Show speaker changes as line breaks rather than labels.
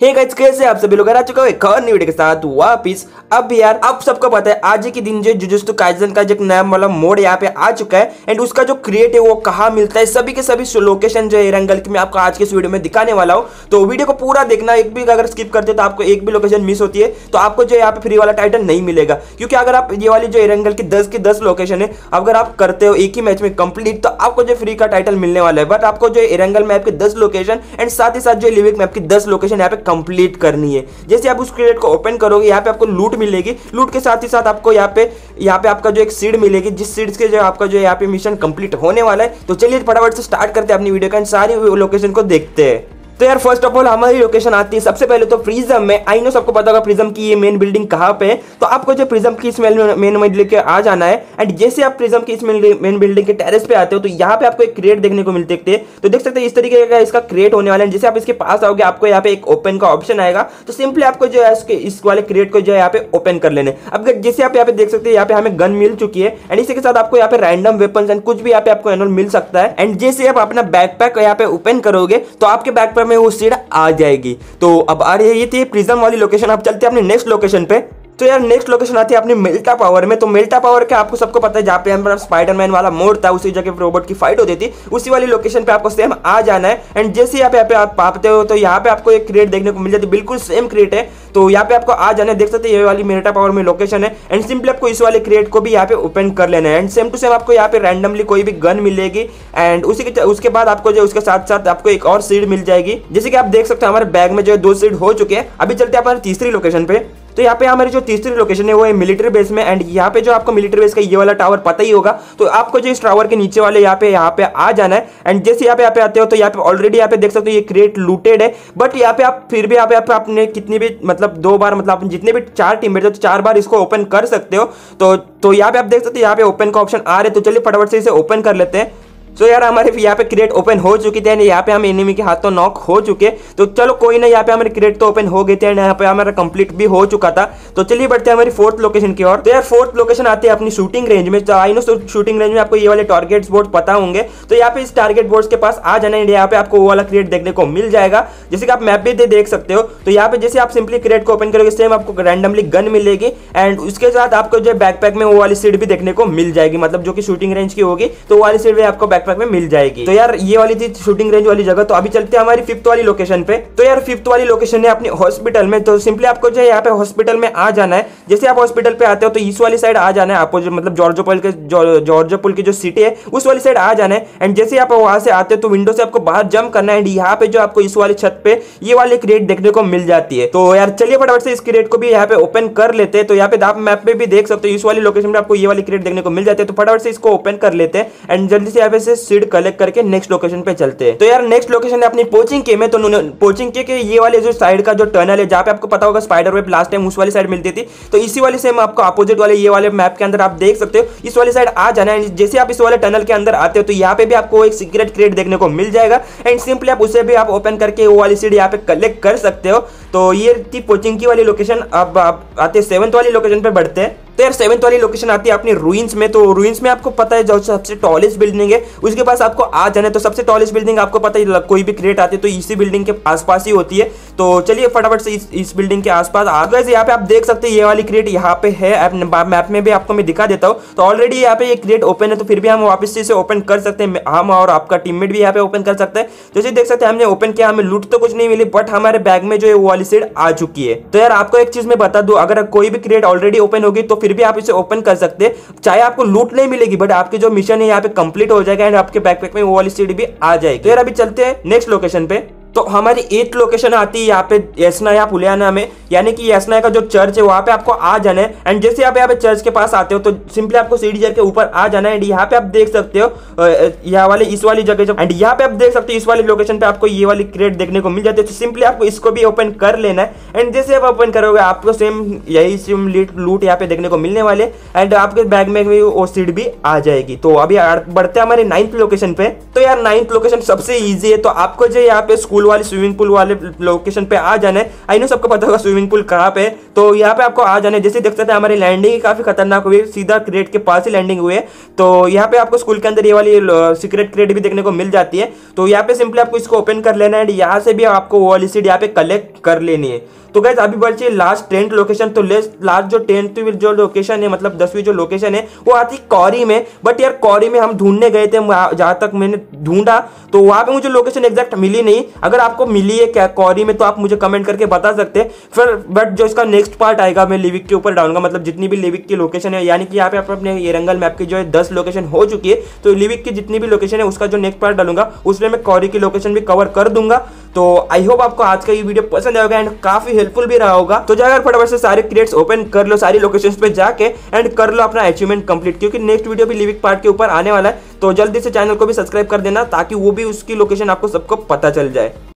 Hey guys, कैसे आप सभी लोग आ चुका है एक और नई वीडियो के साथ वापिस। अब यार आप सबको पता है आज के दिन जो जुजुत्सु काइसेन का जो नया वाला मोड यहाँ पे आ चुका है एंड उसका जो क्रिएट है वो कहाँ मिलता है, सभी के सभी लोकेशन जो है रंगल की मैं आपको आज के इस वीडियो में दिखाने वाला हूँ। तो वीडियो को पूरा देखना, एक भी अगर स्किप करते हो तो आपको एक भी लोकेशन मिस होती है तो आपको जो यहाँ पे फ्री वाला टाइटल नहीं मिलेगा। क्योंकि अगर आप ये वाली जो रंगल की 10 की 10 लोकेशन है अगर आप करते हो एक ही मैच में कंप्लीट तो आपको जो फ्री का टाइटल मिलने वाला है। बट आपको जो रंगल मैप के 10 लोकेशन एंड साथ ही साथ जो लिविक मैप की 10 लोकेशन यहाँ पे कंप्लीट करनी है। जैसे आप उस क्रिएट को ओपन करोगे यहाँ पे आपको लूट मिलेगी, लूट के साथ ही साथ आपको यहाँ पे आपका जो एक सीड मिलेगी, जिस सीड के जो आपका जो यहाँ पे मिशन कंप्लीट होने वाला है। तो चलिए फटाफट से स्टार्ट करते हैं अपनी वीडियो का, सारी लोकेशन को देखते हैं। तो यार फर्स्ट ऑफ ऑल हमारी लोकेशन आती है सबसे पहले तो प्रिज्म में। आई नो सबको पता होगा प्रिज्म की ये मेन बिल्डिंग कहाँ पे है। तो आपको जो प्रिज्म की इस मेन बिल्डिंग के आ जाना है एंड जैसे आप प्रिज्म की इस मेन बिल्डिंग के टेरेस पे आते हो तो यहाँ पे आपको एक क्रिएट देखने को मिलते हैं। तो देख सकते हैं इस तरीके का इसका क्रिएट होने वाला है। जैसे आप इसके पास आओगे आपको यहाँ पे एक ओपन का ऑप्शन आएगा, तो सिंपली आपको जो है इस वाले क्रिएट को जो है यहाँ पे ओपन कर लेने। अब जैसे आप यहाँ पे देख सकते हैं यहाँ पे हमें गन मिल चुकी है एंड इसी के साथ आपको यहाँ पे रैंडम वेपन्स एंड कुछ भी यहाँ पे आपको मिल सकता है। एंड जैसे आप अपना बैकपैक यहाँ पे ओपन करोगे तो आपके बैकपैक में वो सीड आ जाएगी। तो अब आ रही है ये थी प्रिज्म वाली लोकेशन। अब चलते हैं अपने नेक्स्ट लोकेशन पे। तो यार नेक्स्ट लोकेशन आती है अपनी मेल्टा पावर में। तो मेल्टा पावर के आपको सबको पता है जहाँ पे हमारा स्पाइडरमैन वाला मोड था उसी जगह रोबोट की फाइट होती थी, उसी वाली लोकेशन पे आपको सेम आ जाना है। एंड जैसे यहाँ पे आप आते हो तो यहाँ पे आपको एक क्रिएट देखने को मिल जाती है, बिल्कुल सेम क्रिएट है। तो यहाँ पे आपको आ जाना है, देख सकते हैं ये वाली मेल्टा पावर में लोकेशन है। एंड सिंपली आपको इस वाले क्रिएट को भी यहाँ पे ओपन कर लेना है। एंड सेम टू सेम आपको यहाँ पे रैंडमली कोई भी गन मिलेगी एंड उसके बाद आपको जो उसके साथ साथ आपको एक और सीड मिल जाएगी। जैसे कि आप देख सकते हैं हमारे बैग में जो 2 सीड हो चुके हैं। अभी चलते हैं हमारी तीसरी लोकेशन पे। तो यहाँ पे हमारी जो तीसरी लोकेशन है वो है मिलिट्री बेस में। एंड यहाँ पे जो आपको मिलिट्री बेस का ये वाला टावर पता ही होगा, तो आपको जो इस टावर के नीचे वाले यहाँ पे आ जाना है। एंड जैसे यहाँ पे आते हो तो यहाँ पे ऑलरेडी यहाँ पे देख सकते हो ये क्रिएट लूटेड है। बट यहाँ पे आप फिर भी यहाँ पे आपने कितनी भी मतलब 2 बार मतलब जितने भी 4 टीममेट हो तो 4 बार इसको ओपन कर सकते हो। तो यहाँ पे आप देख सकते हो यहाँ पे ओपन का ऑप्शन आ रहे। तो चलिए फटाफट से इसे ओपन कर लेते हैं। तो यार हमारे यहाँ पे क्रिएट ओपन हो चुकी थी, यहाँ पे हम एनिमी के हाथों नॉक हो चुके। तो चलो कोई ना, यहाँ पे हमारे क्रिएट तो ओपन हो गए थे एंड यहाँ पे हमारा कंप्लीट भी हो चुका था। तो चलिए बढ़ते हैं हमारी 4th लोकेशन की ओर। तो यार 4th लोकेशन आती है अपनी शूटिंग रेंज में। तो आई नो शूटिंग रेंज में आपको ये वाले टारगेट बोर्ड पता होंगे। तो यहाँ पे इस टारगेट बोर्ड के पास आ जाना है, यहाँ पे आपको वो वाला क्रिएट देखने को मिल जाएगा। जैसे कि आप मैप भी देख सकते हो। तो यहाँ पे जैसे आप सिंपली क्रिएट को ओपन करोगे सेम आपको रैंडमली गन मिलेगी एंड उसके साथ आपको जो बैकपैक में वो वाली सीड भी देखने को मिल जाएगी, मतलब जो कि शूटिंग रेंज की होगी तो वो वाली सीड भी आपको बैकपैक में मिल जाएगी। तो यार ये वाली थी शूटिंग रेंज वाली जगह। तो अभी चलते हैं हमारी 5th वाली लोकेशन पे। तो यार 5th वाली लोकेशन है अपनी हॉस्पिटल में। तो सिंपली आपको जो है यहाँ पे हॉस्पिटल में आ जाना है। जैसे आप हॉस्पिटल पे आते हो तो इस वाली साइड आ जाना है आपको, जो मतलब जॉर्जोपोल की जो सिटी है उस वाली साइड आ जाना है। एंड जैसे आप वहां से आते हो तो विंडो से आपको बाहर जंप करना है एंड यहाँ पे जो आपको इस वाली छत पे ये वाली क्रिएट देखने को मिल जाती है। तो यार चलिए फटाफट से इस क्रिएट को भी यहाँ पे ओपन कर लेते हैं। तो यहाँ पे आप मैप पे भी देख सकते हो इस वाली लोकेशन में आपको ये वाली क्रिएट देखने को मिल जाती है। तो फटाफट से इसको ओपन कर लेते हैं एंड जल्दी से यहाँ पे से सीड कलेक्ट करके नेक्स्ट लोकेशन पे चलते हैं। तो यार नेक्स्ट लोकेशन है अपनी पोचिंग के में। तो पोचिंग के ये वाले जो साइड का जो टनल है जहाँ पे आपको पता होगा स्पाइडर वेब लास्ट टाइम उस वाली साइड मिलती थी, तो इसी वाली सेम आपको अपोजिट वाले ये वाले मैप के अंदर आप देख सकते हो इस वाली साइड आ जाना है। जैसे आप इस वाले टनल के अंदर आते हो तो यहाँ पे भी आपको एक सीक्रेट क्रिएट देखने को मिल जाएगा एंड सिंपली आप उसे भी आप ओपन करके वो वाली सीड यहाँ पे कलेक्ट कर सकते हो। तो ये थी पोचिंग की वाली लोकेशन। अब आप आते 7th वाली लोकेशन पे बढ़ते हैं। तो यार 7th वाली लोकेशन आती है अपनी रूइंस में। तो रूइंस में आपको पता है जो सबसे टॉलेस्ट बिल्डिंग है उसके पास आपको आ जाना है। तो सबसे टॉलेस्ट बिल्डिंग आपको पता है कोई भी क्रिएट आती है तो इसी बिल्डिंग के आसपास ही होती है। तो चलिए फटाफट से इस बिल्डिंग के आसपास आ गए। यहाँ पे आप देख सकते हैं ये वाली क्रिएट यहाँ पे है, मैप में भी आपको मैं दिखा देता हूँ। तो ऑलरेडी यहाँ पे ये क्रिएट ओपन है तो फिर भी हम वापस से इसे ओपन कर सकते हैं, हम और आपका टीममेट भी यहाँ पे ओपन कर सकते हैं। जैसे देख सकते हैं हमने ओपन किया, हमें लूट तो कुछ नहीं मिली बट हमारे बैग में जो है वो वाली सीड आ चुकी है। तो यार आपको एक चीज मैं बता दूं, अगर कोई भी क्रिएट ऑलरेडी ओपन होगी तो फिर भी आप इसे ओपन कर सकते हैं, चाहे आपको लूट नहीं मिलेगी बट आपके जो मिशन है यहाँ पे कंप्लीट हो जाएगा एंड आपके बैकपैक में वो वाली सीड भी आ जाएगी। तो यार अभी चलते हैं नेक्स्ट लोकेशन पे। तो हमारी 8th लोकेशन आती है यहाँ पे यासनाया पुलियाना में, यानी कि यासनाया का जो चर्च है वहां पे आपको आ जाना है। एंड जैसे आप यहाँ पे चर्च के पास आते हो तो सिंपली आपको सीढ़ी चढ़ के ऊपर आ जाना है। एंड यहाँ पे आप देख सकते हो यहाँ वाले इस वाली जगह एंड यहाँ पे आप देख सकते हो इस वाली लोकेशन पे आपको ये वाली क्रिएट देखने को मिल जाती है। तो सिंपली आपको इसको भी ओपन कर लेना है एंड जैसे आप ओपन करोगे आपको सेम यही सेम लूट यहाँ पे देखने को मिलने वाले एंड आपके बैग में भी वो सीड भी आ जाएगी। तो अभी बढ़ते हैं हमारे 9th लोकेशन पे। तो यार 9th लोकेशन सबसे ईजी है। तो आपको जो यहाँ पे स्कूल पूल वाले स्विमिंग पूल वाले लोकेशन पे आ जाना है। आई नो सबको पता होगा स्विमिंग पूल कहाँ पे, तो यहाँ पे आपको आ जाना है। जैसे देख सकते हैं हमारी लैंडिंग काफी खतरनाक हुई, सीधा क्रेट के पास ही लैंडिंग हुई है। तो यहाँ पे आपको स्कूल के अंदर ये वाली सीक्रेट क्रेट भी देखने को मिल जाती है। तो यहाँ पे सिंपली आपको इसको ओपन कर लेना है एंड यहाँ से भी आपको वो वाली सीड यहाँ पे कलेक्ट कर लेनी है। तो गाइस अभी बढ़ चाहिए लास्ट 10th लोकेशन। तो लास्ट जो 10th जो लोकेशन है, मतलब 10वीं जो लोकेशन है वो आती कौरी में। बट यार कौरी में हम ढूंढने गए थे, जहां तक मैंने ढूंढा तो वहां पे मुझे लोकेशन एग्जैक्ट मिली नहीं। अगर आपको मिली है क्या कौरी में तो आप मुझे कमेंट करके बता सकते हैं फिर। बट जो इसका नेक्स्ट पार्ट आएगा मैं लिविक के ऊपर डालूंगा, मतलब जितनी भी लिविक की लोकेशन है, यानी कि यहाँ पे अपने एरंगल मैप की जो है 10 लोकेशन हो चुकी है। तो लिविक की जितनी भी लोकेशन है उसका जो नेक्स्ट पार्ट डालूंगा उसमें मैं कौरी की लोकेशन भी कवर कर दूंगा। तो आई होप आपको आज का ये वीडियो पसंद आएगा एंड काफी हेल्पफुल भी रहा होगा। तो जाकर फटाफट से सारे क्रेट्स ओपन कर लो, सारी लोकेशंस पे जाके एंड कर लो अपना अचीवमेंट कंप्लीट, क्योंकि नेक्स्ट वीडियो भी लिविक पार्ट के ऊपर आने वाला है। तो जल्दी से चैनल को भी सब्सक्राइब कर देना ताकि वो भी उसकी लोकेशन आपको सबको पता चल जाए।